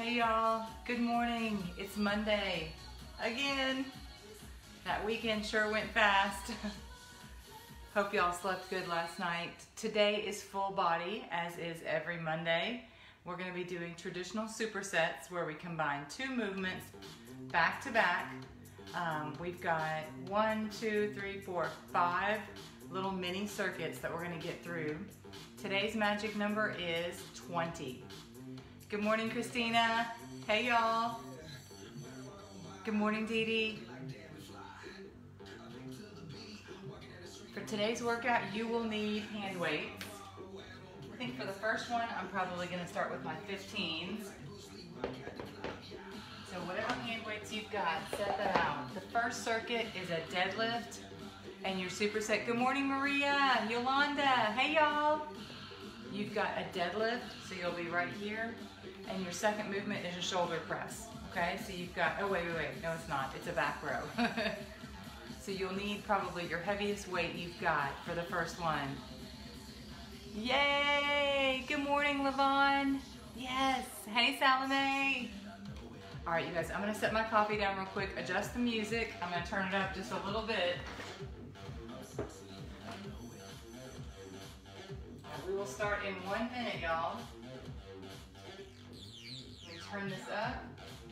Hey y'all, good morning. It's Monday again. That weekend sure went fast. Hope y'all slept good last night. Today is full body, as is every Monday. We're gonna be doing traditional supersets where we combine two movements back to back. We've got 5 little mini circuits that we're gonna get through. Today's magic number is 20. Good morning, Christina. Hey, y'all. Good morning, Dee Dee. For today's workout, you will need hand weights. I think for the first one, I'm probably gonna start with my 15s. So whatever hand weights you've got, set that out. The first circuit is a deadlift and your superset. Good morning, Maria, Yolanda. Hey, y'all. You've got a deadlift, so you'll be right here. And your second movement is a shoulder press, okay? So you've got, oh wait, no it's not, it's a back row. So you'll need probably your heaviest weight you've got for the first one. Yay! Good morning, Lavon. Yes, hey Salome. All right, you guys, I'm gonna set my coffee down real quick, adjust the music. I'm gonna turn it up just a little bit. We will start in 1 minute, y'all. Let me turn this up.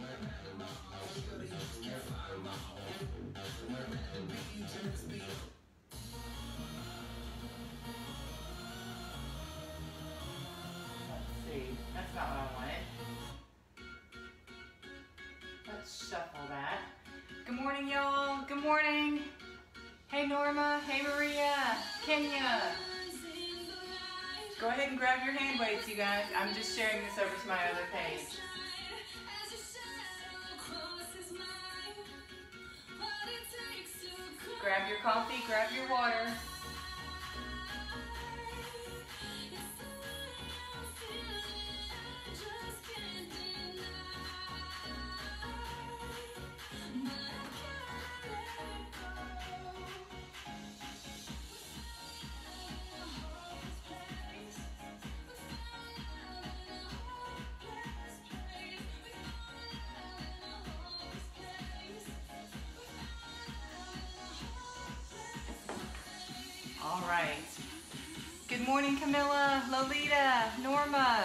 Let's see, that's not what I wanted. Let's shuffle that. Good morning, y'all. Good morning. Hey, Norma. Hey, Maria. Kenya. Go ahead and grab your hand weights, you guys. I'm just sharing this over to my other page. Grab your coffee, grab your water. All right. Good morning, Camilla, Lolita, Norma.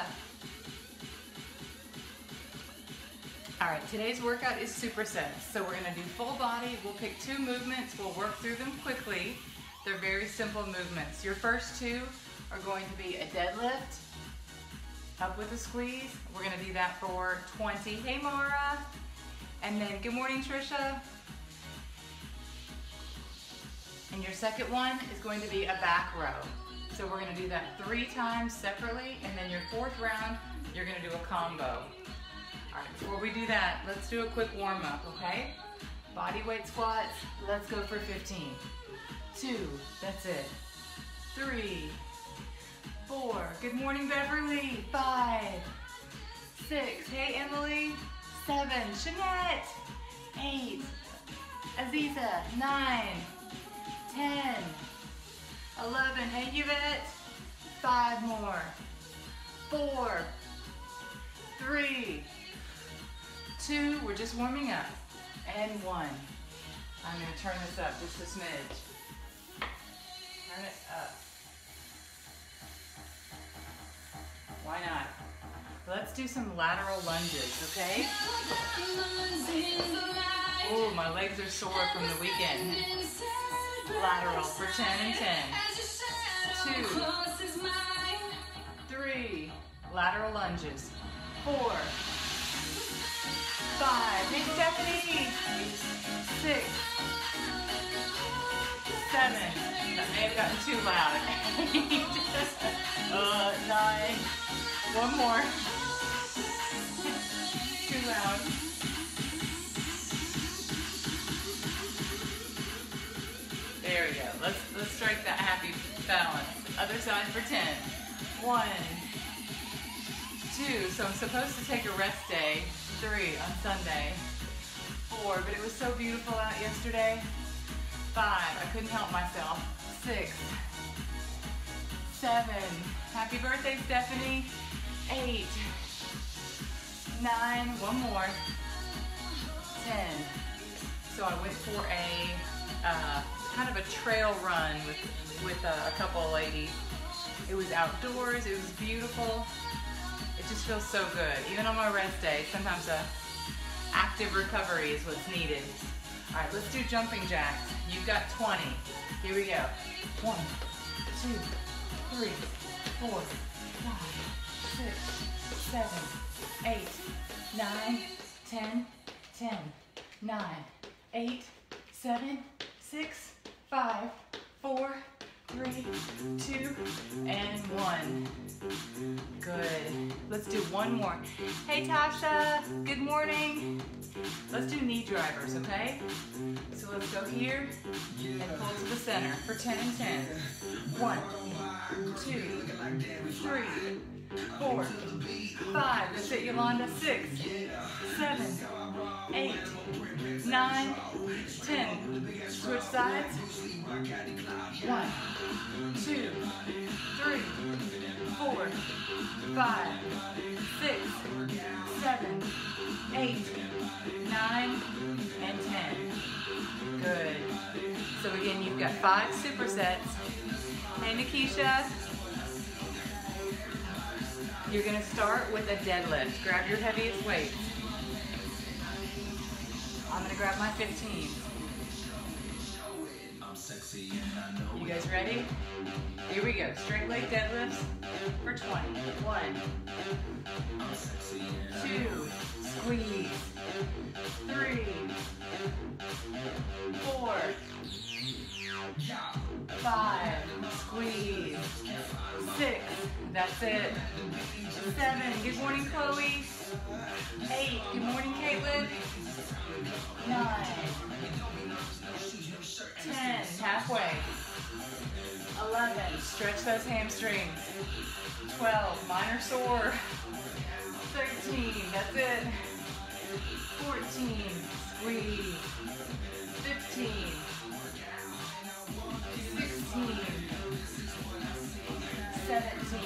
All right, today's workout is supersets. So we're gonna do full body. We'll pick 2 movements. We'll work through them quickly. They're very simple movements. Your first 2 are going to be a deadlift, up with a squeeze. We're gonna do that for 20. Hey, Mara. And then, good morning, Trisha. And your second one is going to be a back row. So we're gonna do that 3 times separately, and then your 4th round, you're gonna do a combo. All right, before we do that, let's do a quick warm up, okay? Body weight squats, let's go for 15. 2, that's it. 3, 4, good morning, Beverly. 5, 6, hey, Emily. 7, Jeanette. 8, Aziza. 9, 10, 11, hey Yvette, 5 more, 4, 3, 2, we're just warming up, and 1. I'm gonna turn this up just a smidge. Turn it up. Why not? Let's do some lateral lunges, okay? Oh, my legs are sore from the weekend. Lateral for 10 and 10. 2, 3, lateral lunges. 4, 5, hey Stephanie. 6, 7, that may have gotten too loud. 8, 9, 1 more. Too loud. There we go. Let's strike that happy balance. Other side for 10. 1, 2. So I'm supposed to take a rest day. 3 on Sunday. 4, but it was so beautiful out yesterday. 5, I couldn't help myself. 6, 7. Happy birthday, Stephanie. 8, 9, 9, one more, 10. So I went for a kind of a trail run with a couple of ladies. It was outdoors, it was beautiful. It just feels so good. Even on my rest day, sometimes active recovery is what's needed. All right, let's do jumping jacks. You've got 20. Here we go. 1, 2, 3, 4, 5, 6, 7, 8, 9, 10, 10, 9, 8, 7, 6, 5, 4, 3, 2, and 1. Good. Let's do one more. Hey Tasha, good morning. Let's do knee drivers, okay? So let's go here and pull to the center for 10 and 10. 1, 2, 3, 4, 5. That's it, Yolanda. 6, 7, 8, 9, 10. Switch sides. 1, 2, 3, 4, 5, 6, 7, 8, 9, and 10. Good. So again, you've got 5 supersets. Hey, Nikisha. You're going to start with a deadlift. Grab your heaviest weight. I'm going to grab my 15. You guys ready? Here we go. Straight leg deadlifts for 20. 1, 2, squeeze. 3, 4, 5, squeeze. 6, that's it. 7, good morning, Chloe. 8, good morning, Caitlin. 9, 10, halfway. 11, stretch those hamstrings. 12, minor sore. 13, that's it. 14, squeeze. 15, 16, 17,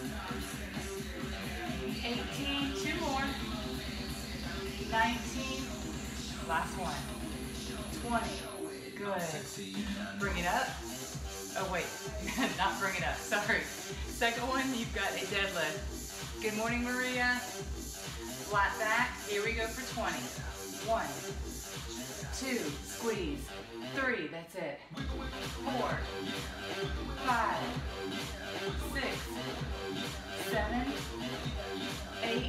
18, 2 more. 19, last one. 20, good. Bring it up. Oh wait, not bring it up, sorry. Second one, you've got a deadlift. Good morning, Maria. Flat back, here we go for 20. 1, 2, squeeze. 3, that's it. 4, 5, 6, 7, 8,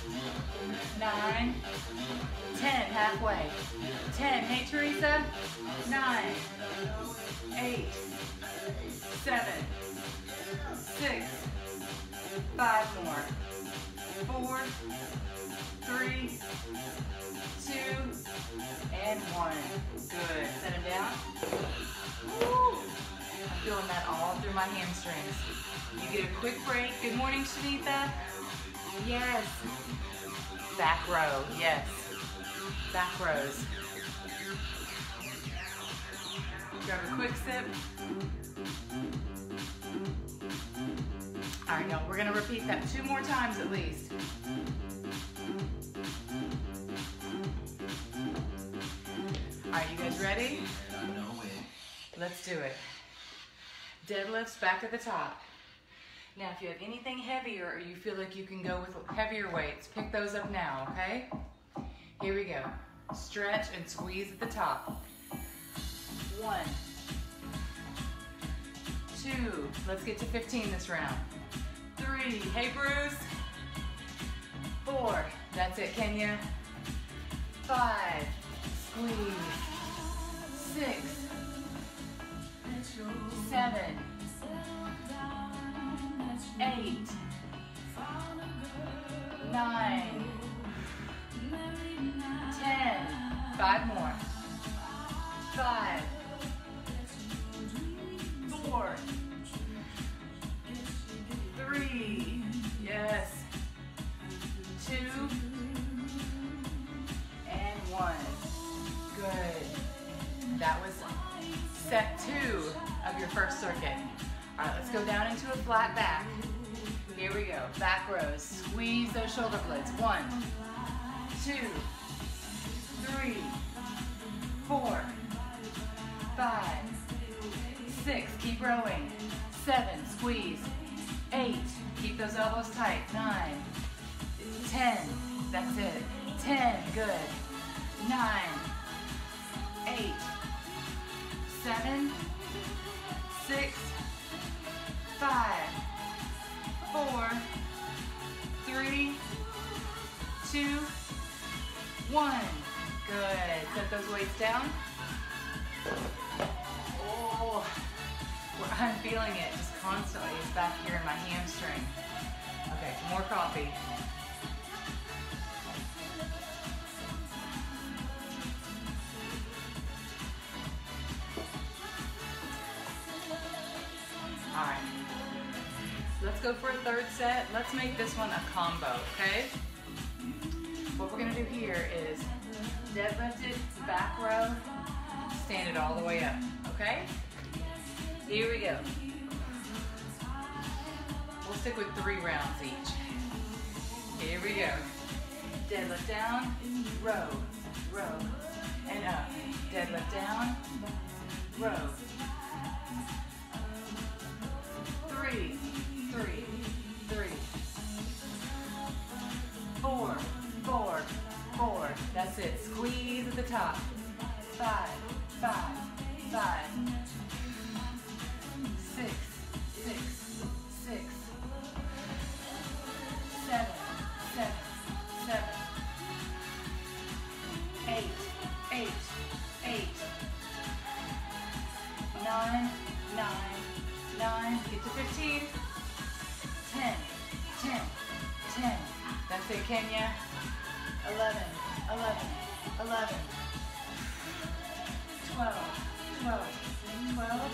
9, 10, halfway. 10, hey Teresa. 9, 8, 7, 6, 5 more. 4, 3, 2, and 1. Good. Set them down. Woo. I'm feeling that all through my hamstrings. You get a quick break. Good morning, Shanitha. Yes. Back row. Yes. Back rows. Grab a quick sip. All right, now we're gonna repeat that 2 more times at least. All right, you guys ready? Let's do it. Deadlifts back at the top. Now, if you have anything heavier or you feel like you can go with heavier weights, pick those up now, okay? Here we go. Stretch and squeeze at the top. 1, 2, let's get to 15 this round. 3, hey Bruce. 4, that's it, Kenya. 5, squeeze. 6, 7, 8, 9, 10, 5 more. 5, 4, 3, yes. 2, and 1. Good. That was set 2 of your first circuit. All right, let's go down into a flat back. Here we go. Back rows. Squeeze those shoulder blades. 1, 2, 3, 4, 5, 6, keep rowing, 7, squeeze, 8, keep those elbows tight, 9, 10, that's it, 10, good, 9, 8, 7, 6, 5, 4, 3, 2, 1. Good. Set those weights down. Oh, I'm feeling it just constantly. It's back here in my hamstring. Okay, more coffee. All right. Let's go for a third set. Let's make this one a combo, okay? What we're gonna do here is deadlift it, back row, stand it all the way up, okay? Here we go. We'll stick with 3 rounds each. Here we go. Deadlift down, row, row, and up. Deadlift down, row. 3, 3, 3, 4, 4, 4. That's it. Squeeze at the top. 5, 5, 5, 6, 6, 6, 7, 7, 7, 8, 8, 8, 9, 9, 9, get to 15, 10, 10, 10, that's it, Kenya, 11, 11, 11, 12, 12, 12,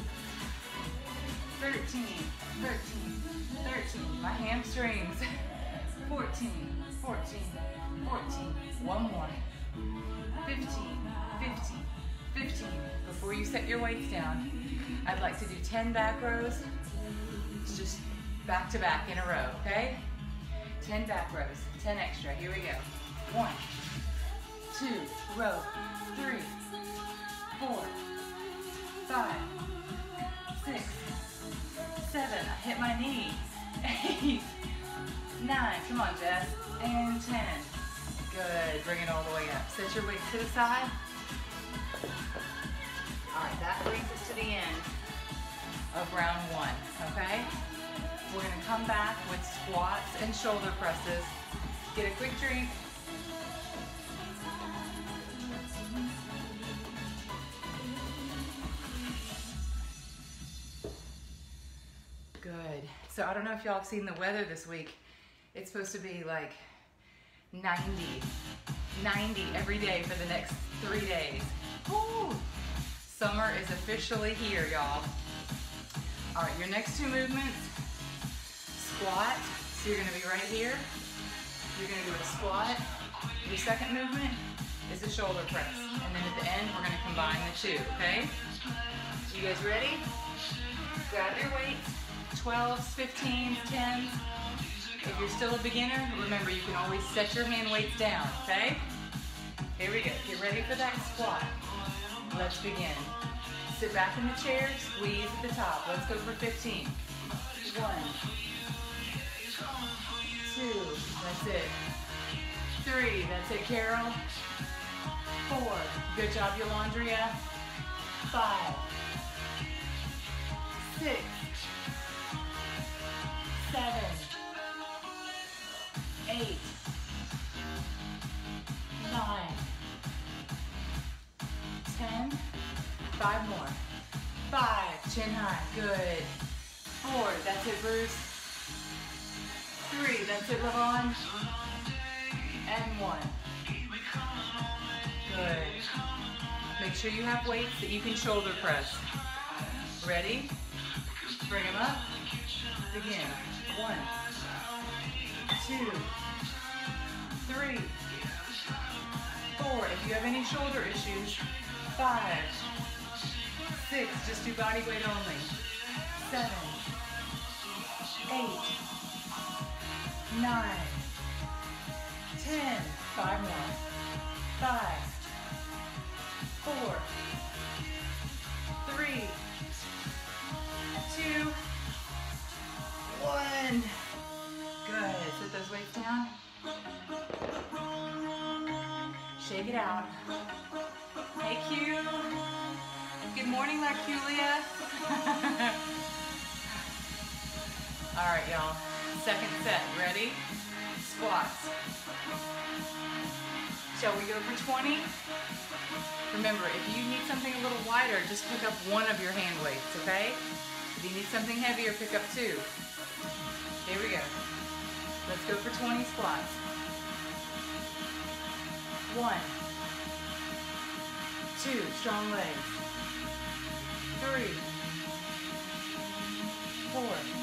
13, 13, 13, my hamstrings, 14, 14, 14, one more, 15, 15, 15, before you set your weights down, I'd like to do 10 back rows. It's just back to back in a row, okay? 10 back rows, 10 extra. Here we go. 1, 2, row, 3, 4, 5, 6, 7. I hit my knee. 8, 9. Come on, Jess. And 10. Good. Bring it all the way up. Set your weights to the side. All right, that brings us to the end of round 1, okay? We're gonna come back with squats and shoulder presses. Get a quick drink. Good. So I don't know if y'all have seen the weather this week. It's supposed to be like 90 every day for the next 3 days. Woo! Summer is officially here, y'all. All right, your next 2 movements, squat. So you're gonna be right here. You're gonna do a squat. Your second movement is a shoulder press. And then at the end, we're gonna combine the 2, okay? You guys ready? Grab your weights, 12s, 15s, 10s. If you're still a beginner, remember you can always set your hand weights down, okay? Here we go, get ready for that squat. Let's begin. Sit back in the chair, squeeze at the top. Let's go for 15. 1, 2, that's it. 3, that's it, Carol. 4, good job, Yolandria. 5, 6, 7, 8, 9, 10, 5 more. 5, chin high, good. 4, that's it, Bruce. 3, that's it, Lavon. And 1. Good. Make sure you have weights that you can shoulder press. Ready? Bring them up. Begin. 1, 2, 3, 4. If you have any shoulder issues, 5, 6, just do body weight only. 7, 8, 9, 10. 5 more. 5, 4, 3, 2, 1. Good. Sit those weights down. Shake it out. Hey, Q. Good morning, Larculia. All right, y'all. Second set. Ready? Squats. Shall we go for 20? Remember, if you need something a little wider, just pick up one of your hand weights, okay? If you need something heavier, pick up 2. Here we go. Let's go for 20 squats. 1, 2, strong legs. 3, 4,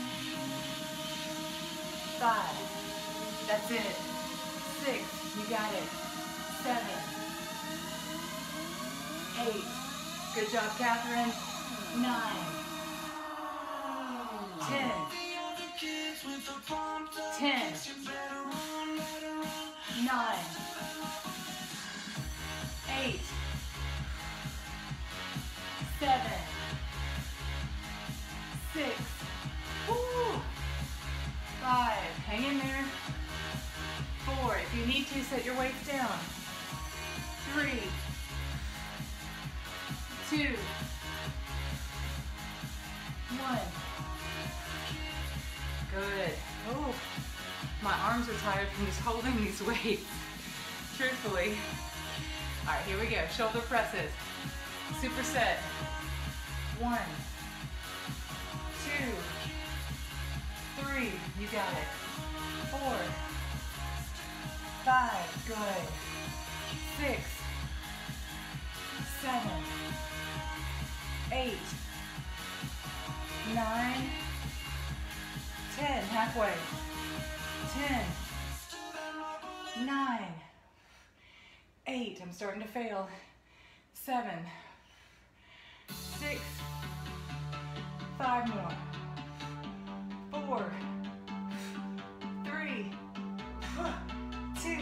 5. That's it. 6, you got it. 7, 8. Good job, Catherine. 9, 10. 10, 9, 8, 7, 6, woo, 5, hang in there. 4, if you need to, set your weights down. 3, 2, 1. Good. Oh, my arms are tired from just holding these weights, truthfully. All right, here we go. Shoulder presses. Superset. 1, 2, 3. You got it. 4, 5. Good. 6, 7, 8, 9, 10. Halfway. 10, 9, 8. I'm starting to fail. 7, 6, 5 more. 4, 3, 2,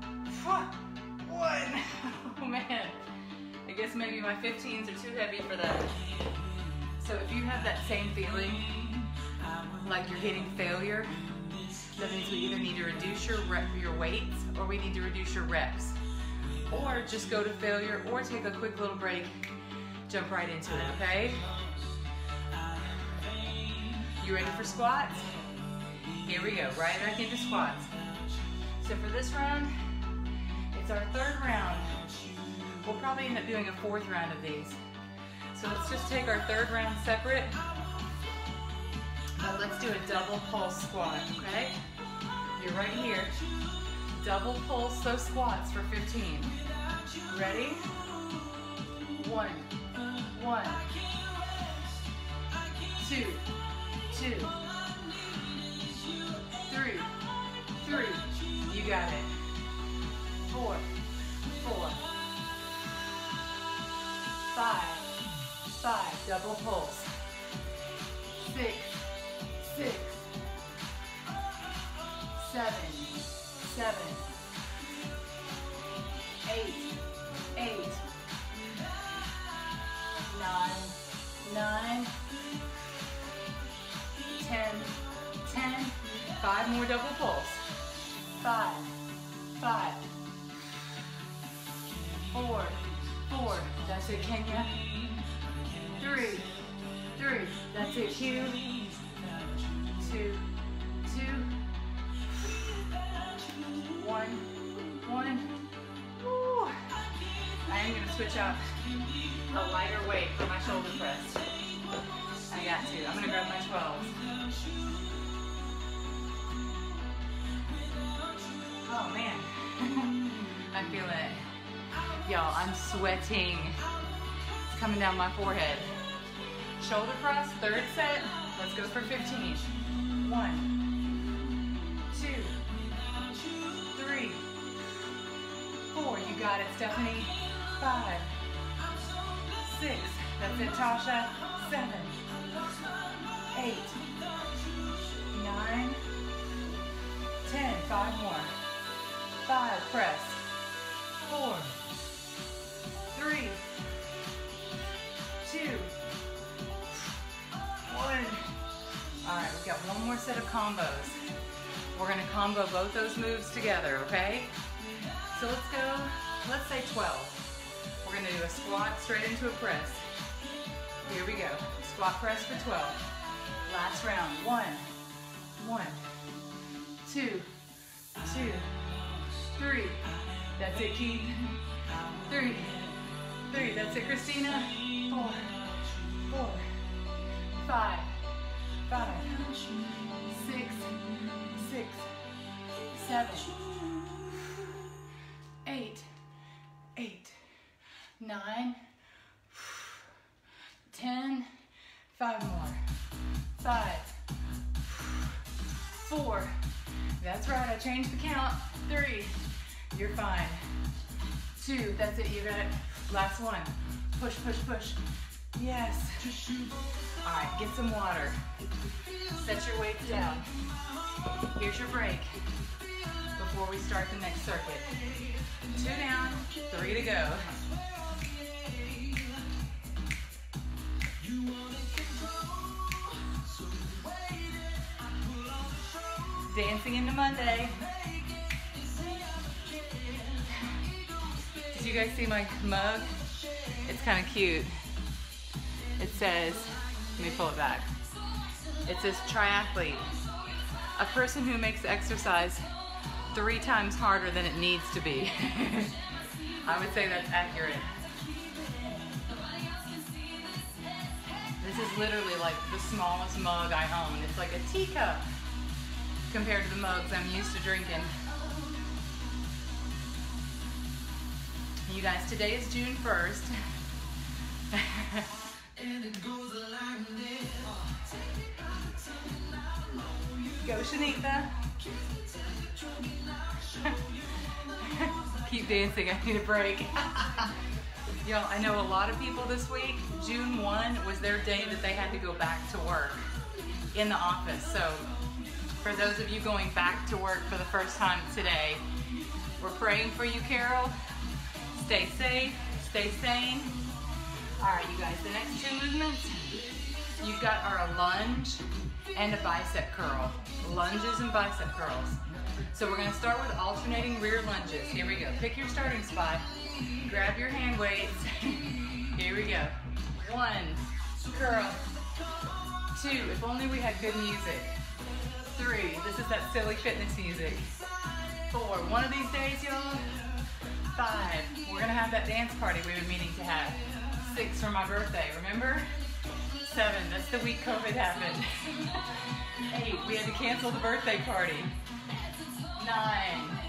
1. Oh man. I guess maybe my 15s are too heavy for that. So if you have that same feeling, like you're hitting failure, that means we either need to reduce your weights or we need to reduce your reps. Or just go to failure or take a quick little break, jump right into it, okay? You ready for squats? Here we go, right back into squats. So for this round, it's our 3rd round. We'll probably end up doing a 4th round of these. So let's just take our 3rd round separate. But let's do a double pulse squat, okay? You're right here. Double pulse those squats for 15. Ready? 1, 1, 2, 2, 3, 3. You got it. 4, 4, 5, 5. Double pulse. 6, 6, 7, 7, 8, 8, 9, 9, 10, 10. 5 more double pulse. 5, 5, 4, 4. That's it, Kenya. 3, 3. That's it, Q. 2, 2. 1, 1. Woo. I am going to switch out a lighter weight for my shoulder press. I got to. I'm going to grab my 12s. Oh man, I feel it. Y'all, I'm sweating. It's coming down my forehead. Shoulder press, 3rd set. Let's go for 15. 1, 2, 3, 4. You got it, Stephanie. 5, 6. That's it, Tasha. 7, 8, 9, 10. 5 more. 5, press. 4, 3, 2, 1. All right, we've got one more set of combos. We're gonna combo both those moves together, okay? So let's go, let's say 12. We're gonna do a squat straight into a press. Here we go, squat press for 12. Last round, 1, 2, 2, 3. That's it, Keith. 3, that's it, Christina. 4, 5, 6, 7, 8, 9, 10, 5 more. 5, 4. That's right, I changed the count. 3, you're fine. 2, that's it, you got it. Last one. Push, push, push. Yes. All right, get some water. Set your weights down. Here's your break before we start the next circuit. 2 down, 3 to go. Dancing into Monday. Did you guys see my mug? It's kind of cute. It says, let me pull it back. It says triathlete, a person who makes exercise 3 times harder than it needs to be. I would say that's accurate. This is literally like the smallest mug I own. It's like a teacup compared to the mugs I'm used to drinking. You guys, today is June 1st. Go, Shanita. Keep dancing, I need a break. Y'all, I know a lot of people this week, June 1 was their day that they had to go back to work in the office. So for those of you going back to work for the first time today, we're praying for you, Carol. Stay safe, stay sane. All right, you guys, the next 2 movements you've got are a lunge and a bicep curl. Lunges and bicep curls. So we're gonna start with alternating rear lunges. Here we go. Pick your starting spot. Grab your hand weights. Here we go. 1, curl. 2, if only we had good music. 3, this is that silly fitness music. 4, one of these days, y'all. 5, we're gonna have that dance party we've been meaning to have. 6 for my birthday, remember? 7, that's the week COVID happened. 8, we had to cancel the birthday party. 9,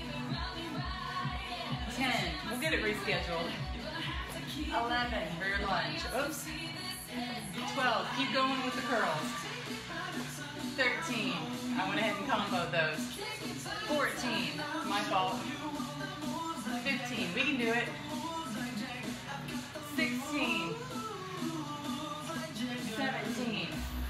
10, we'll get it rescheduled. 11, rear lunge, oops. 12, keep going with the curls. 13, I went ahead and comboed those. 14, my fault. 15, we can do it. 16, 17,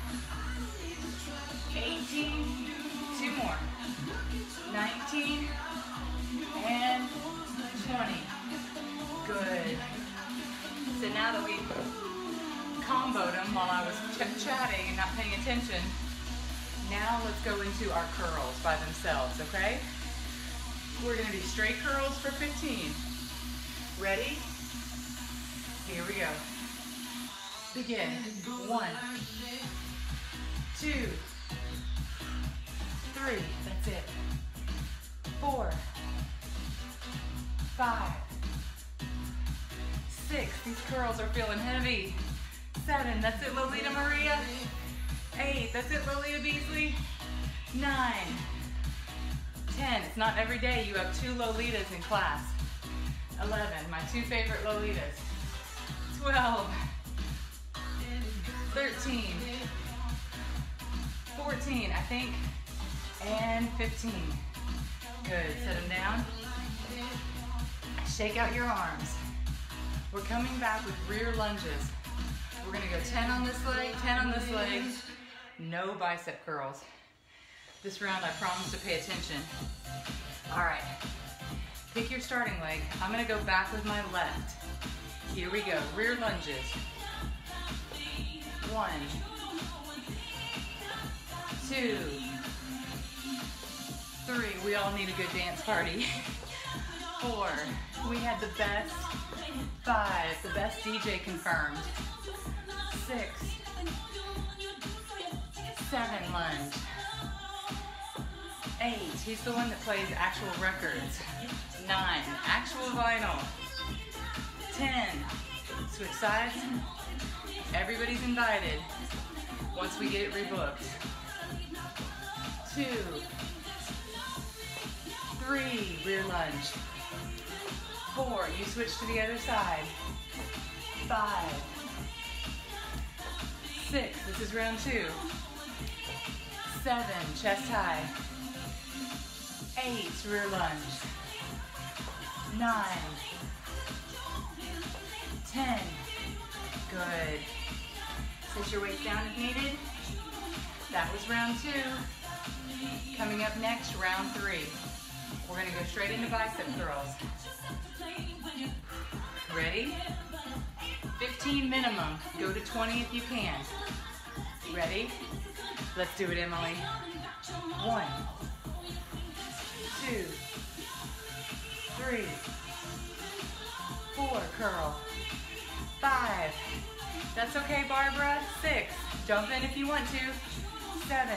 18, 2 more, 19, and 20. Good. So now that we've comboed them while I was chatting and not paying attention, now let's go into our curls by themselves, okay? We're gonna do straight curls for 15. Ready? Here we go. Begin. 1, 2, 3, that's it. 4, 5, 6, these curls are feeling heavy. 7, that's it, Lolita Maria. 8, that's it, Lolita Beasley. 9, 10, it's not every day you have 2 Lolitas in class. 11, my 2 favorite Lolitas. 12, 13, 14, I think, and 15. Good, set them down. Shake out your arms. We're coming back with rear lunges. We're gonna go 10 on this leg, 10 on this leg. No bicep curls. This round I promise to pay attention. All right, Pick your starting leg. I'm gonna go back with my left. Here we go, rear lunges. 1, 2, 3. We all need a good dance party. 4. We had the best. 5. The best DJ confirmed. 6. 7. Lunge. 8. He's the one that plays actual records. 9. Actual vinyl. 10. Switch sides. Everybody's invited once we get it rebooked. 2. 3. Rear lunge. 4. You switch to the other side. 5. 6. This is round 2. 7. Chest high. 8. Rear lunge. 9. 10. Good. Sit your weight down if needed. That was round 2. Coming up next, round 3. We're gonna go straight into bicep curls. Ready? 15 minimum. Go to 20 if you can. Ready? Let's do it, Emily. 1, 2, 3, 4, curl. 5. That's okay, Barbara. 6. Jump in if you want to. 7,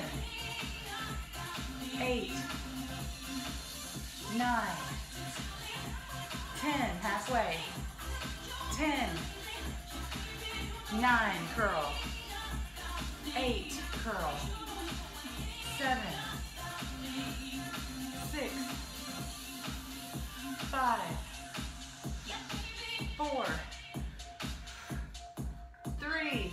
8, 9, 10, halfway. 10, 9, curl. 8, curl. 7, 6, 5, 4, 3,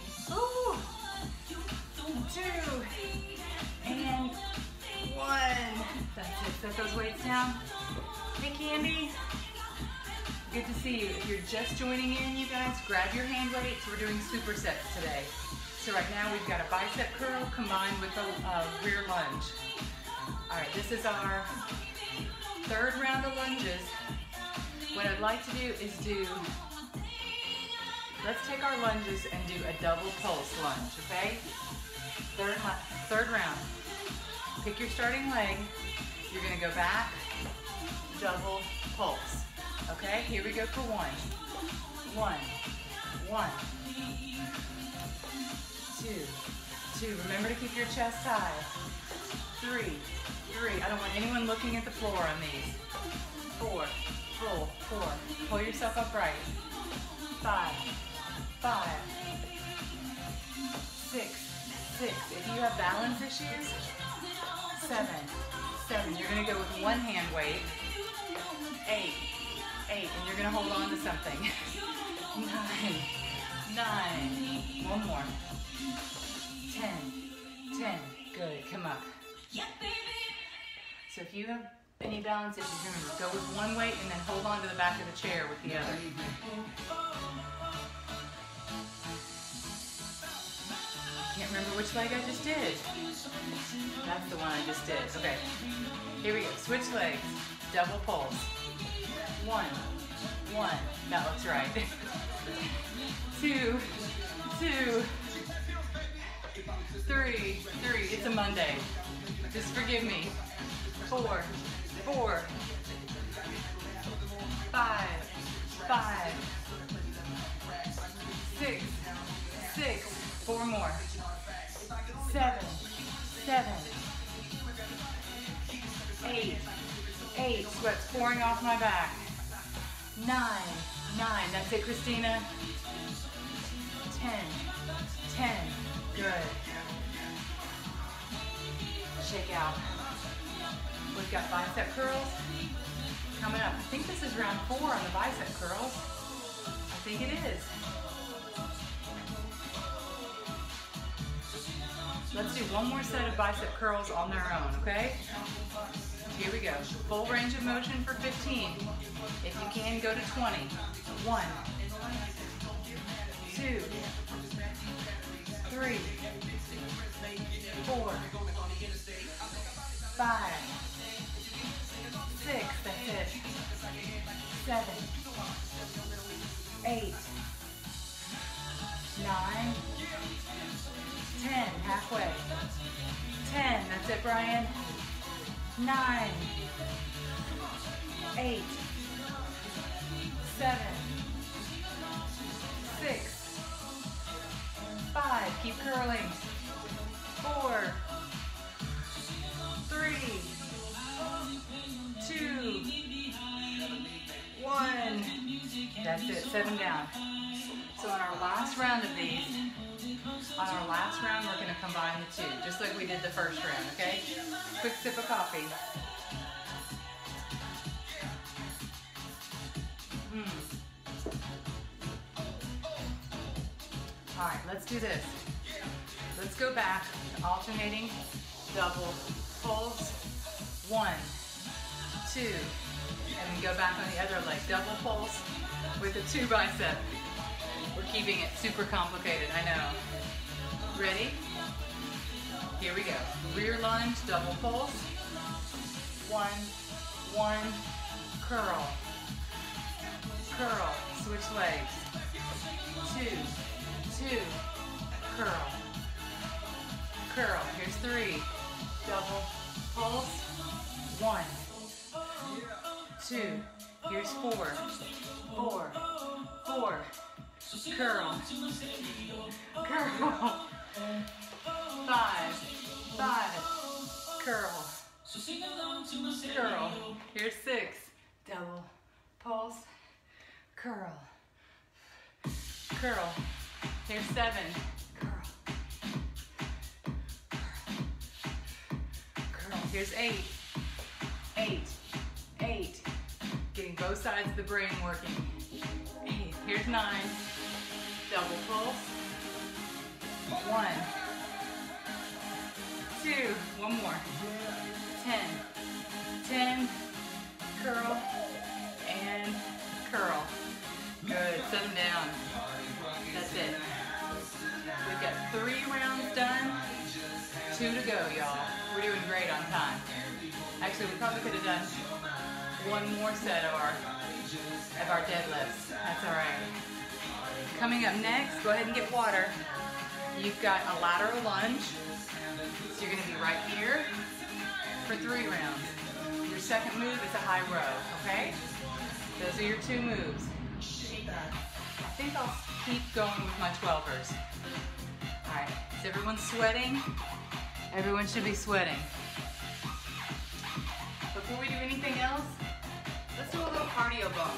2, and 1. That's it. Set those weights down. Hey, Candy. Good to see you. If you're just joining in, you guys, grab your hand weights. We're doing supersets today. So right now we've got a bicep curl combined with a rear lunge. All right, this is our 3rd round of lunges. What I'd like to do is let's take our lunges and do a double pulse lunge, okay? Third round. Pick your starting leg. You're gonna go back, double pulse. Okay, here we go for 1. 1, 1, 2, 2. Remember to keep your chest high. 3, 3. I don't want anyone looking at the floor on these. 4, full, 4. Pull yourself upright. 5, 5, 6, 6. If you have balance issues, 7, 7. You're gonna go with one hand weight. 8, 8, and you're gonna hold on to something. 9, 9. One more. 10, 10. Good. Come up. So if you have any balance issues, remember, go with one weight and then hold on to the back of the chair with the other. Can't remember which leg I just did. That's the one I just did. Okay. Here we go. Switch legs. Double pulse. 1, 1. That looks right. 2, 2, 3, 3. It's a Monday. Just forgive me. 4, 4, 5, 5, 6, 6. 4 more. 7, 7, 8, 8. Sweat's pouring off my back. 9, 9. That's it, Christina. 10, 10. Good. Shake out. We've got bicep curls coming up. I think this is round 4 on the bicep curls. I think it is. Let's do one more set of bicep curls on their own, okay? Here we go. Full range of motion for 15. If you can, go to 20. 1, 2, 3, 4, 5, 6. That's it. 7, 8, 9, 10, halfway. 10, that's it, Brian. 9, 8, 7, 6, 5, keep curling. 4, 3, 2, 1. That's it, 7 down. So on our last round of these, we're gonna combine the two, just like we did the first round, okay? Quick sip of coffee. All right, let's do this. Let's go back to alternating double pulls. 1, 2, and then go back on the other leg. Double pulls with a 2 bicep. We're keeping it super complicated, I know. Ready? Here we go. Rear lunge, double pulse. 1, 1, curl. Curl, switch legs. 2, 2, curl. Curl, here's 3. Double pulse. 1, 2, here's 4, 4, 4. Curl, curl, 5, 5, curl, curl, here's 6, double, pulse, curl, curl, here's 7, curl, curl, here's 8, 8, 8, getting both sides of the brain working, 8, here's 9, double pulse. 1, 2, one more. 10, 10, curl, and curl. Good, 7 down. That's it. We've got 3 rounds done, 2 to go, y'all. We're doing great on time. Actually, we probably could have done 1 more set of our deadlifts. That's all right. Coming up next, go ahead and get water. You've got a lateral lunge. So you're gonna be right here for 3 rounds. Your second move is a high row, okay? Those are your 2 moves. I think I'll keep going with my 12ers. All right, is everyone sweating? Everyone should be sweating. Before we do anything else, let's do a little cardio bump.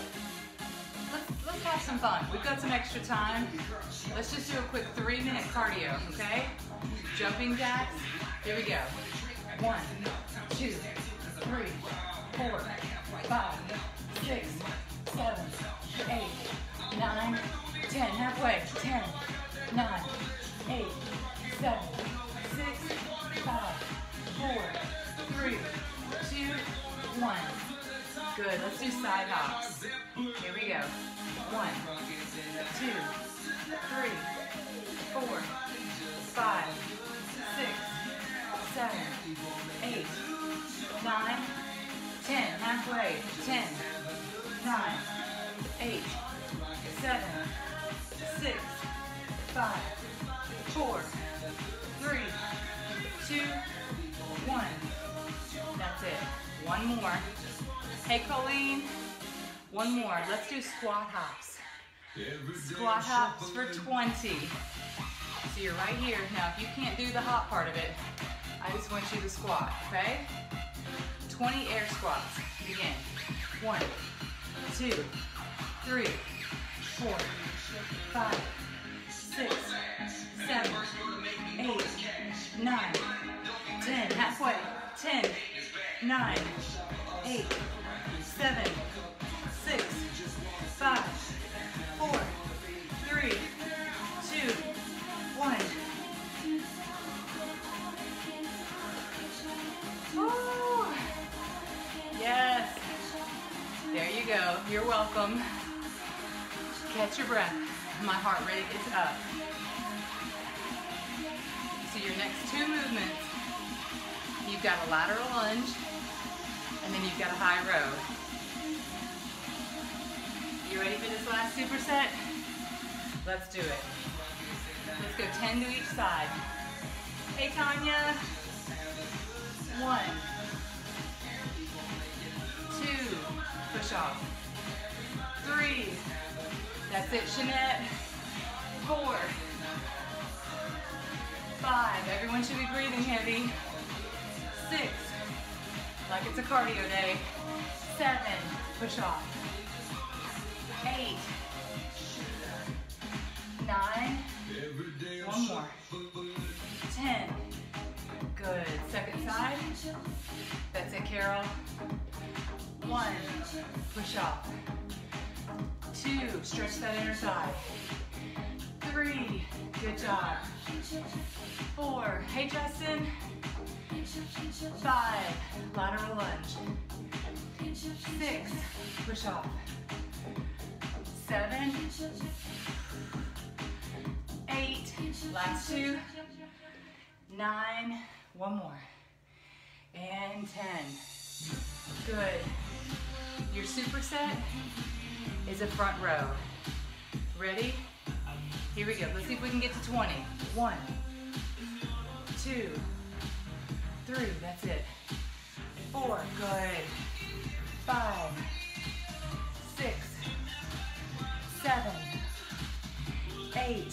Let's have some fun. We've got some extra time. Let's just do a quick 3-minute cardio, okay? Jumping jacks. Here we go. 1, 2, 3, 4, 5, 6, 7, 8, 9, 10. Halfway. 10, 9, 8, 7, 6, 5, 4, 3, 2, 1. Good. Let's do side hops. Here we go. 1, 2, 3, 4, 5, 6, 7, 8, 9, 10. Halfway. 10, 9, 8, 7, 6, 5, 4, 3, 2, 1. That's it. 1 more. Hey, Colleen. 1 more. Let's do squat hops. Squat hops for 20. So you're right here. Now, if you can't do the hop part of it, I just want you to squat, okay? 20 air squats. Begin. 1, 2, 3, 4, 5, 6, 7, 8, 9, 10. Halfway. 10, 9, 8, 7, 6, 5, 4, 3, 2, 1. Woo! Yes. There you go. You're welcome. Catch your breath. My heart rate is up. So your next 2 movements, you've got a lateral lunge, and then you've got a high row. You ready for this last superset? Let's do it. Let's go 10 to each side. Hey, Tanya. 1, 2, push off. 3, that's it, Shanette. 4, 5, everyone should be breathing heavy. 6, like it's a cardio day. 7, push off. 8, 9, one more. 10, good. Second side. That's it, Carol. 1, push off. 2, stretch that inner thigh. 3, good job. 4, hey Justin. 5, lateral lunge. 6, push off. 7, 8, last 2. 9, one more. And 10. Good. Your superset is a front row. Ready? Here we go. Let's see if we can get to 20. 1, 2, 3, that's it. 4, good. 5, 6, 7, 8,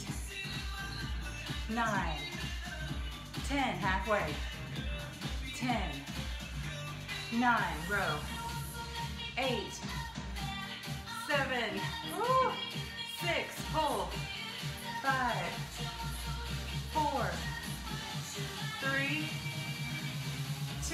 9, 10, halfway. 10, 9, row. 8, 7, woo, 6, pull. 5, 4, 3, 2,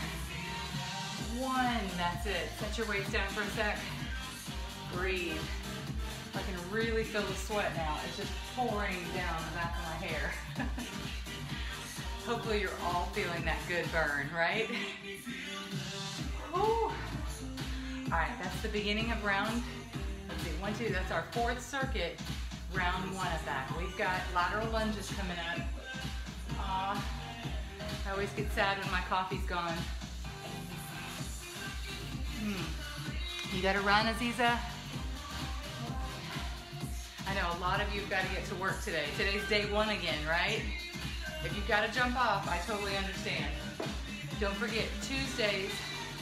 1. That's it. Set your weights down for a sec. Breathe. I can really feel the sweat now. It's just pouring down the back of my hair. Hopefully you're all feeling that good burn, right? Woo. All right, that's the beginning of round, let's see, 1, 2, that's our 4th circuit, round 1 of that. We've got lateral lunges coming up. I always get sad when my coffee's gone. You gotta run, Aziza? I know a lot of you have got to get to work today. Today's day 1 again, right? If you've got to jump off, I totally understand. Don't forget, Tuesdays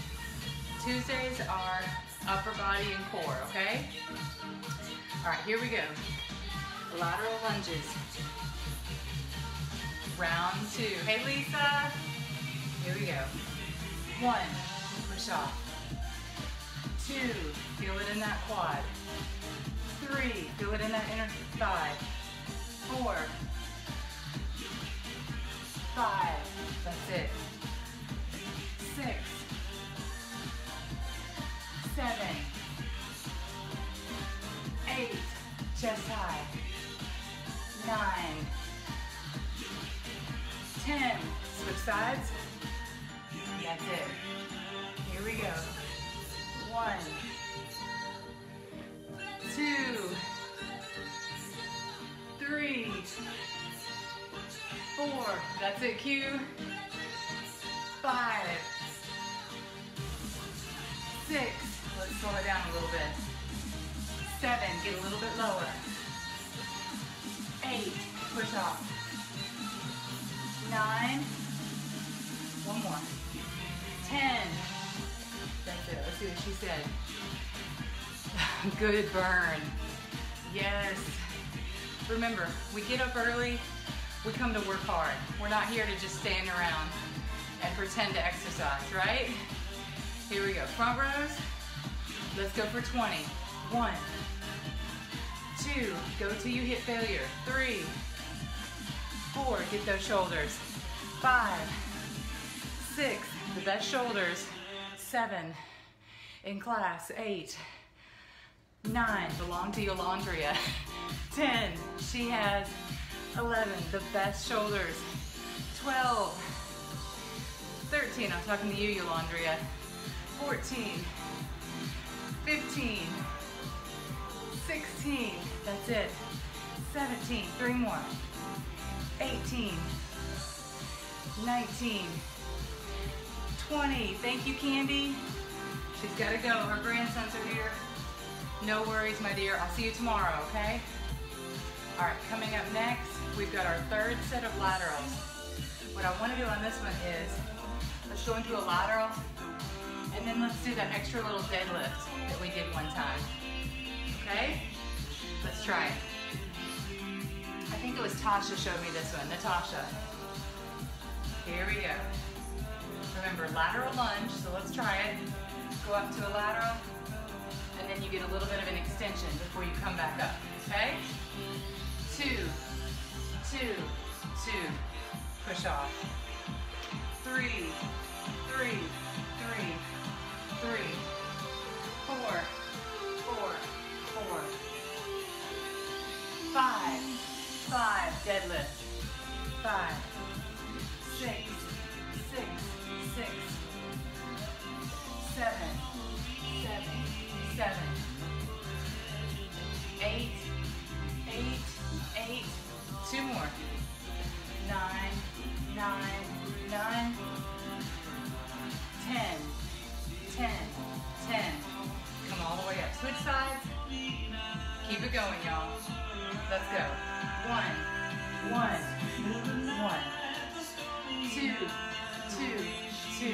are upper body and core, okay? All right, here we go. Lateral lunges. Round 2. Hey, Lisa. Here we go. 1, push off. 2, feel it in that quad. 3, feel it in that inner thigh. 4, 5, that's it. 6, 7, 8, chest high. 9, 10, switch sides. That's it. Here we go. 1, 2, 3, 4, that's it, Q. 5, 6, let's slow it down a little bit. 7, get a little bit lower. 8, push off. 9, one more. 10, that's it, let's see what she said. Good burn. Yes. Remember, we get up early, we come to work hard. We're not here to just stand around and pretend to exercise, right? Here we go. Front rows. Let's go for 20. 1, 2, go till you hit failure. 3, 4, get those shoulders. 5, 6, the best shoulders. 7, in class. 8, 9, belong to Yolandria. 10, she has 11, the best shoulders. 12, 13, I'm talking to you, Yolandria. 14, 15, 16, that's it. 17, 3 more. 18, 19, 20, thank you, Candy. She's gotta go, her grandsons are here. No worries, my dear. I'll see you tomorrow, okay? All right, coming up next, we've got our third set of laterals. What I want to do on this one is, let's go into a lateral, and then let's do that extra little deadlift that we did one time. Okay? Let's try it. I think it was Tasha showed me this one. Natasha. Here we go. Remember, lateral lunge, so let's try it. Go up to a lateral, and then you get a little bit of an extension before you come back up, okay? 2, 2, 2, push off. 3, 3, 3, 3, 4, 4, 4, 5, 5, deadlift. 5, 6, 6, 6, 7, 7, 7, 8, 8, 8, 2 more, 9, 9, 9, 10, 10, 10, come all the way up, switch sides, keep it going, y'all, let's go, 1, 1, 1, 2, 2, 2,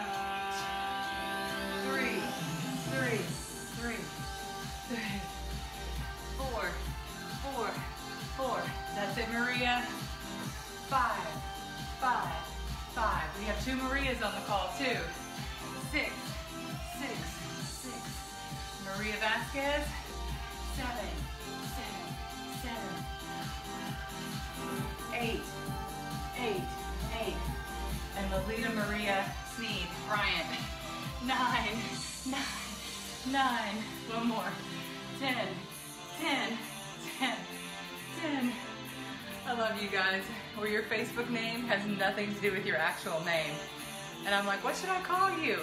3, 3, 3, 3, 4, 4, 4. That's it, Maria. 5, 5, 5. We have 2 Marias on the call too. 6, 6, 6. Maria Vasquez. 7, 7, 7. 8, 8, 8. And Lolita Maria Sneed Bryant. 9, 9, 9. One more. 10, 10, 10, 10. I love you guys. Or your Facebook name has nothing to do with your actual name. And I'm like, what should I call you?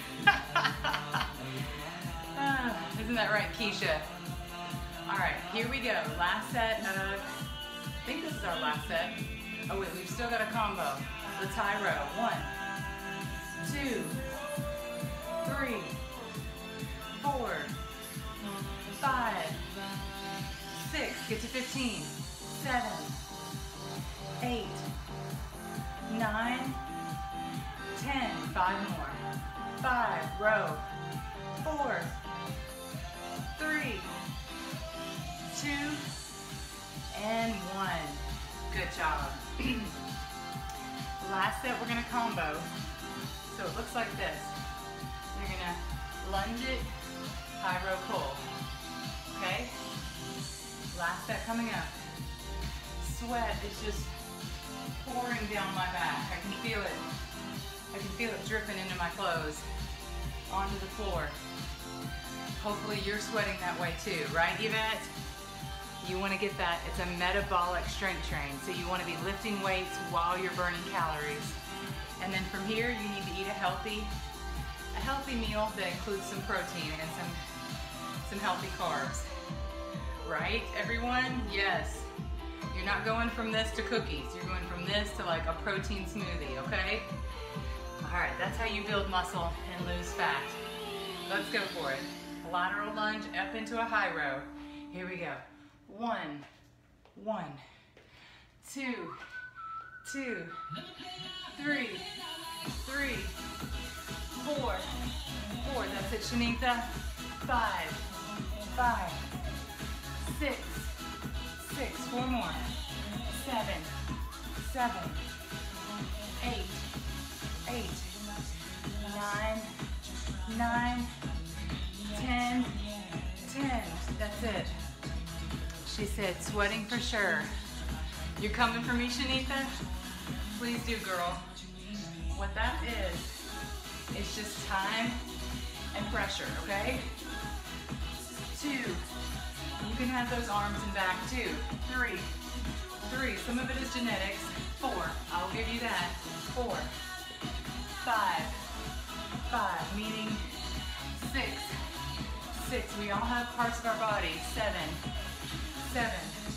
Isn't that right, Keisha? All right, here we go. Last set of, I think this is our last set. Oh wait, we've still got a combo. Let's high row. 1, 2, 3, 4, 5, 6, get to 15, 7, 8, 9, 10, 5 more, 5, row, 4, 3, 2, and 1. Good job. Last set we're gonna combo. So it looks like this. You're gonna lunge it, high row pull. Okay? Last set coming up. Sweat is just pouring down my back. I can feel it. I can feel it dripping into my clothes, onto the floor. Hopefully you're sweating that way too, right, Yvette? You want to get that, it's a metabolic strength train, so you want to be lifting weights while you're burning calories. And then from here, you need to eat a healthy meal that includes some protein and some healthy carbs. Right, everyone? Yes. You're not going from this to cookies. You're going from this to like a protein smoothie, okay? All right, that's how you build muscle and lose fat. Let's go for it. Lateral lunge up into a high row. Here we go. 1, 1, 2, 2, 3, 3, 4, 4. That's it, Shanitha. 5, 5, 6, 6. 4 more. 7, 7, 8, 8, 9, 9, 10, 10. That's it. She said, sweating for sure. You're coming for me, Shanitha? Please do, girl. What that is, it's just time and pressure, okay? 2, you can have those arms and back too. 3, 3, some of it is genetics. 4, I'll give you that. 4, 5, 5, meaning 6, 6, we all have parts of our body. 7, 7,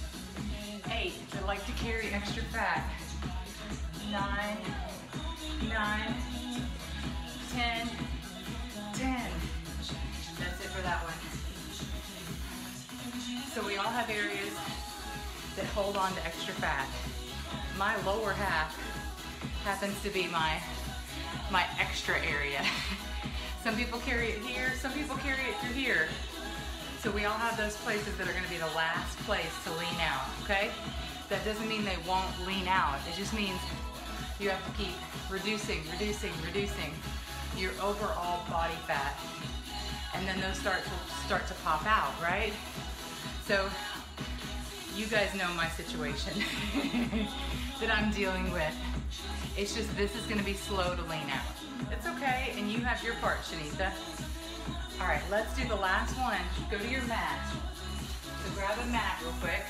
8, that like to carry extra fat. 9, 9, 10, 10. That's it for that one. have areas that hold on to extra fat. My lower half happens to be my extra area. Some people carry it here, some people carry it through here. So we all have those places that are gonna be the last place to lean out, okay? That doesn't mean they won't lean out. It just means you have to keep reducing your overall body fat. And then those start to pop out, right? So you guys know my situation that I'm dealing with. It's just, this is gonna be slow to lean out. It's okay, and you have your part, Shanita. All right, let's do the last one. Go to your mat. So grab a mat real quick.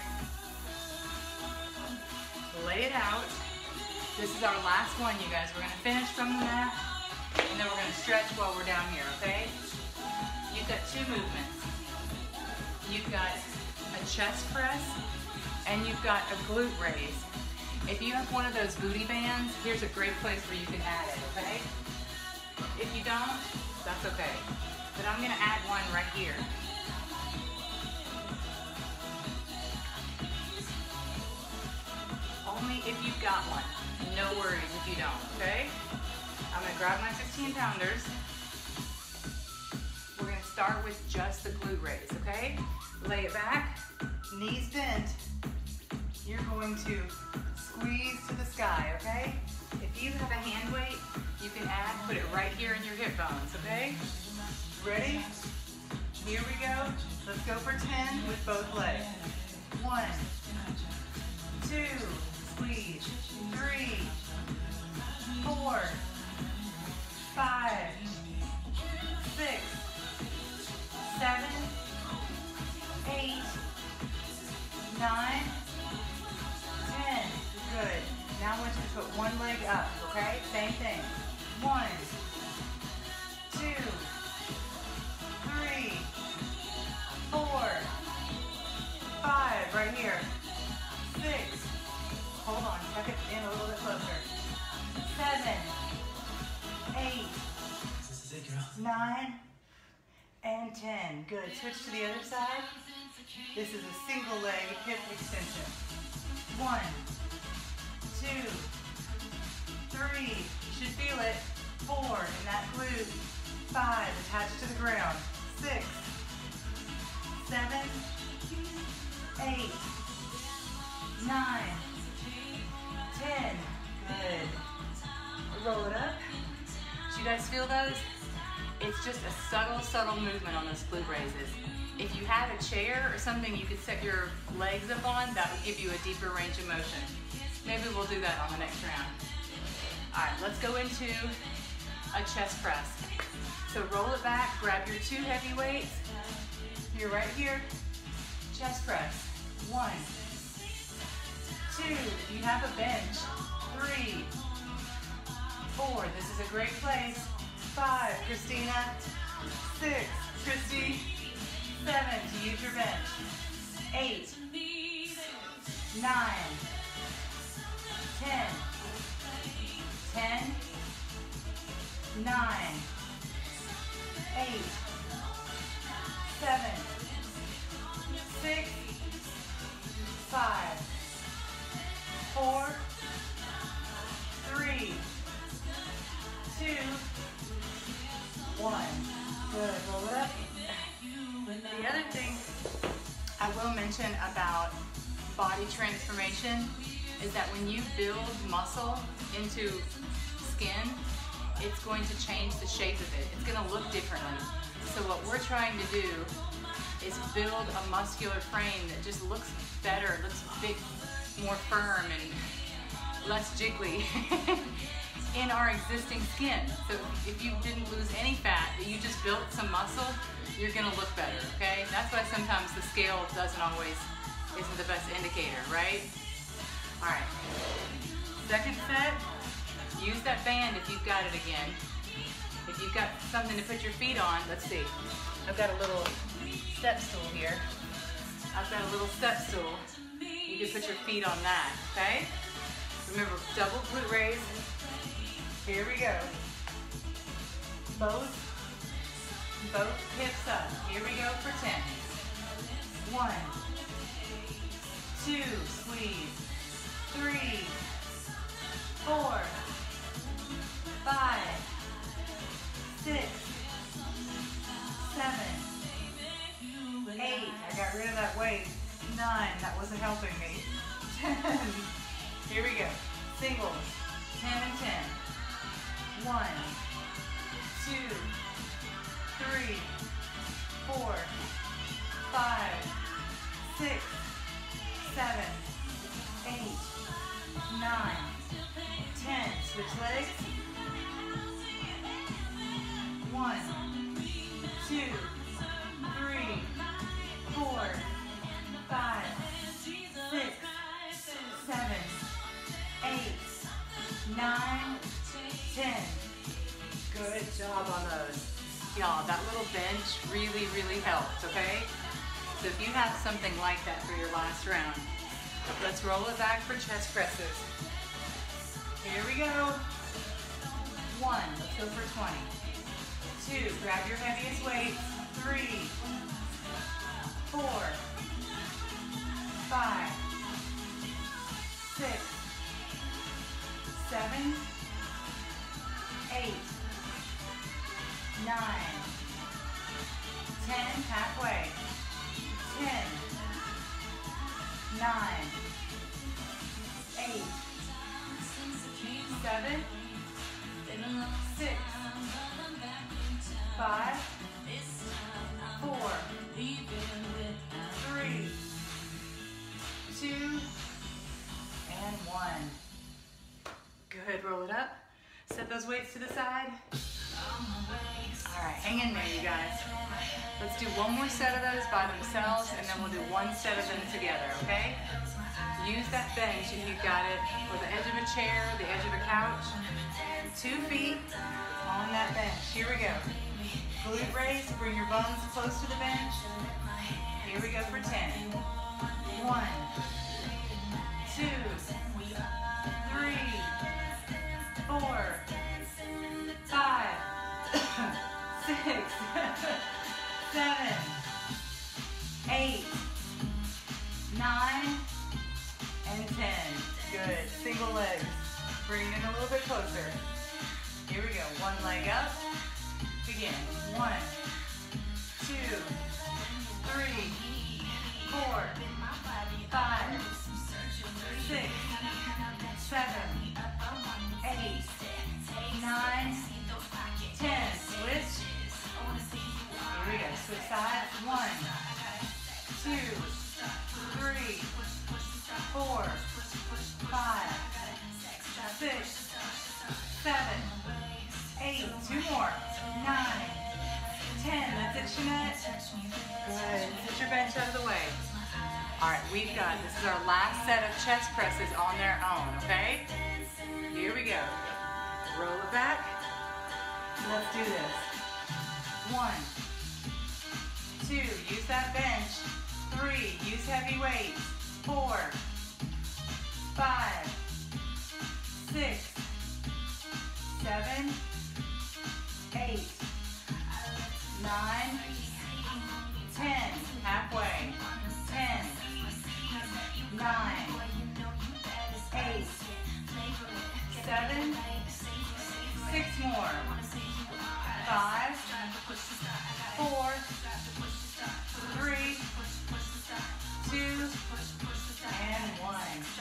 Lay it out. This is our last one, you guys. We're gonna finish from the mat, and then we're gonna stretch while we're down here, okay? You've got two movements. You've got a chest press, and you've got a glute raise. If you have one of those booty bands, here's a great place where you can add it, okay? If you don't, that's okay. But I'm gonna add one right here. Only if you've got one. No worries if you don't, okay? I'm gonna grab my 16 pounders. We're gonna start with just the glute raise, okay? Lay it back, knees bent. You're going to squeeze to the sky, okay? If you have a hand weight, you can put it right here in your hip bones, okay? Ready? Here we go. Let's go for 10 with both legs. 1, 2, squeeze. 3, 4, 5, 6, 7, 8, 9, 10. Good. Now I want you to put one leg up, okay? Same thing. 1, 2, 3, 4, 5, right here. 6, hold on, tuck it in a little bit closer. 7, 8, 9, and 10. Good, switch to the other side. This is a single leg hip extension. 1, 2, 3, you should feel it. 4, in that glute. 5, attached to the ground. 6, 7, 8, 9, 10. Good. Roll it up. Do you guys feel those? It's just a subtle movement on those glute raises. If you had a chair or something you could set your legs up on, that would give you a deeper range of motion. Maybe we'll do that on the next round. All right, let's go into a chest press. So roll it back, grab your 2 heavy weights. You're right here. Chest press. 1, 2, you have a bench. 3, 4, this is a great place. 5, Christina. 6, Christy. 7, to use your bench. 8, 9, 10, 10, 9, 8, 7, 6, 5, 4, 3, 2, 1. Good, roll it up. The other thing I will mention about body transformation is that when you build muscle into skin, it's going to change the shape of it. It's going to look differently. So what we're trying to do is build a muscular frame that just looks better, looks big, more firm and less jiggly in our existing skin. So if you didn't lose any fat, but you just built some muscle, you're gonna look better, okay? That's why sometimes the scale isn't the best indicator, right? All right, second set, use that band if you've got it again. If you've got something to put your feet on, let's see. I've got a little step stool here. I've got a little step stool. You can put your feet on that, okay? Remember, double glute raise. Here we go. Both hips up. Here we go for 10. 1, 2, squeeze, 3, 4, 5, 6, 7, 8, I got rid of that weight, 9, that wasn't helping me, 10, here we go, singles, 10 and 10, 1, 2, 3, 4, 5, 6, 7, 8, 9, 10, switch legs, 1, 2, 3, 4, 5, 6, 7, 8, 9, 10. Good job on those. Y'all, that little bench really, really helped, okay? So if you have something like that for your last round, let's roll it back for chest presses. Here we go. 1, let's go for 20. 2, grab your heaviest weight. 3, 4, 5, 6, 7, 8, 9, 10, halfway, 10, 9, 8, 7, 6, 5, 4, 3, 2, and 1. Good, roll it up. Set those weights to the side. All right, hang in there, you guys. Let's do one more set of those by themselves, and then we'll do one set of them together, okay? Use that bench if you've got it, or the edge of a chair, the edge of a couch. 2 feet on that bench. Here we go. Glute raise, bring your buns close to the bench. Here we go for 10. 1, 2, 3, 4, 5, 6, 7, 8, 9, and 10. Good. Single legs. Bring it in a little bit closer. Here we go. One leg up. Begin. 1, 2, 3, 4, 5, 6, 7, 8, 9, 10. Switch. Here we go. Switch sides. 1, 2, 3, 4, 5, 6, 7, 8. 2 more. 9, 10. That's it, Jeanette. Good. Put your bench out of the way. All right, this is our last set of chest presses on their own, okay? Here we go. Roll it back. Let's do this. 1, 2, use that bench. 3, use heavy weights. 4, 5, 6, 7, 8, 9, 10. Halfway. 10, 9, 8, 7, 6 more. 5, 4, 3, 2, and 1.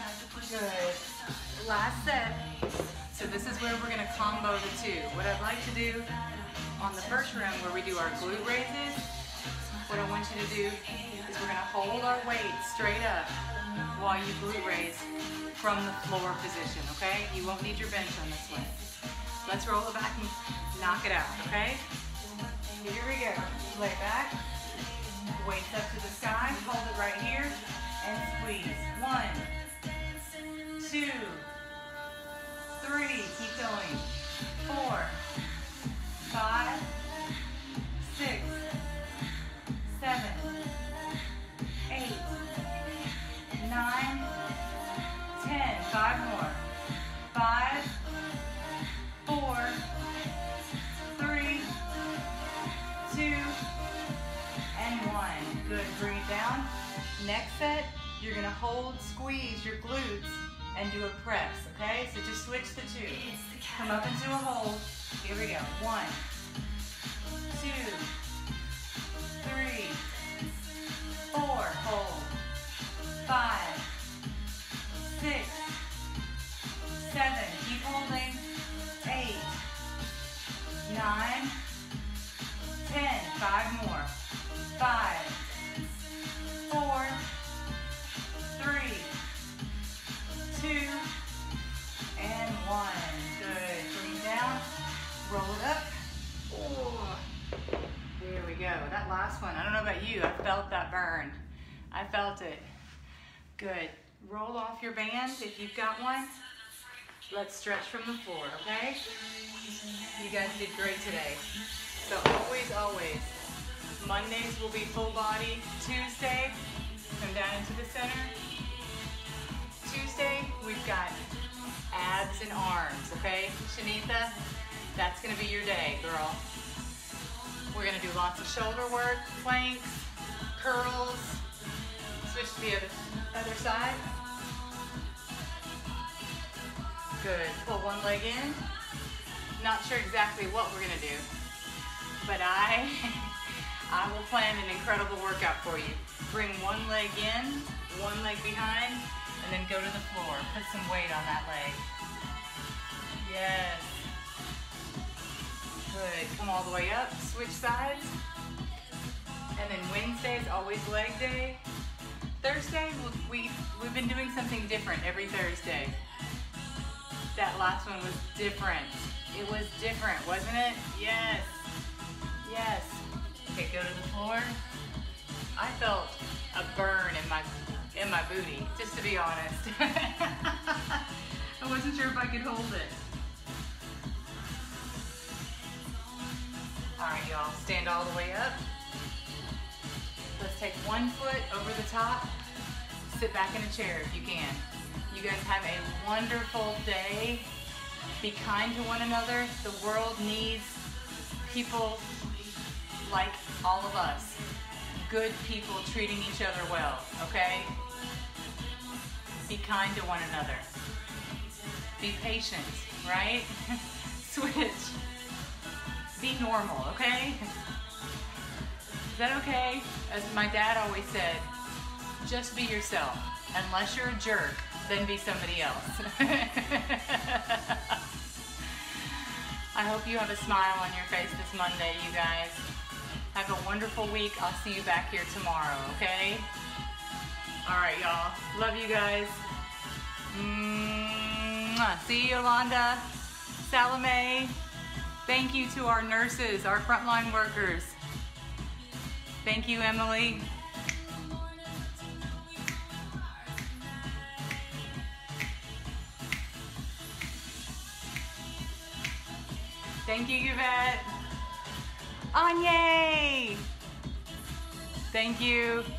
Good. Last set. So this is where we're going to combo the 2. What I'd like to do on the first round where we do our glute raises, what I want you to do is we're going to hold our weight straight up while you glute raise from the floor position, okay? You won't need your bench on this one. Let's roll it back and knock it out, okay? Here we go. Lay back. Weights up to the sky. Hold it right here and squeeze. 1, 2, 3. Keep going. 4, 5, 6, 7, 8, 9, 10. 5 more. 5, 4, 3, 2, and 1. Good. Bring it down. Next set, you're gonna hold, squeeze your glutes, and do a press, okay? So just switch the two. Come up into a hold. Here we go. 1, 2, 3, 4, hold. 5, 6, 7, keep holding. 8, 9, 10, 5 more. 5, 4, 3, 2, and 1. Good. Bring it down. Roll it up. Oh, there we go. That last one, I don't know about you, I felt that burn. I felt it. Good. Roll off your band if you've got one. Let's stretch from the floor, okay? You guys did great today. So always, Mondays will be full body. Tuesday, come down into the center. Tuesday, we've got abs and arms, okay? Shanitha, that's gonna be your day, girl. We're gonna do lots of shoulder work, planks, curls. Switch to the other side. Good. Pull one leg in. Not sure exactly what we're gonna do, but I will plan an incredible workout for you. Bring one leg in, one leg behind, and then go to the floor. Put some weight on that leg. Yes. Good. Come all the way up. Switch sides. And then Wednesday is always leg day. Thursday, we've been doing something different every Thursday. That last one was different. It was different, wasn't it? Yes. Yes. Okay, go to the floor. I felt a burn in my booty, just to be honest. I wasn't sure if I could hold it. All right, y'all, stand all the way up. Let's take one foot over the top. Sit back in a chair if you can. You guys have a wonderful day. Be kind to one another. The world needs people like all of us. Good people treating each other well, okay? Be kind to one another. Be patient, right? Switch. Be normal, okay? Is that okay? As my dad always said, just be yourself. Unless you're a jerk, then be somebody else. I hope you have a smile on your face this Monday, you guys. Have a wonderful week. I'll see you back here tomorrow, okay? All right, y'all. Love you guys. See you, Yolanda, Salome. Thank you to our nurses, our frontline workers. Thank you, Emily. Thank you, Yvette. Anye! Thank you.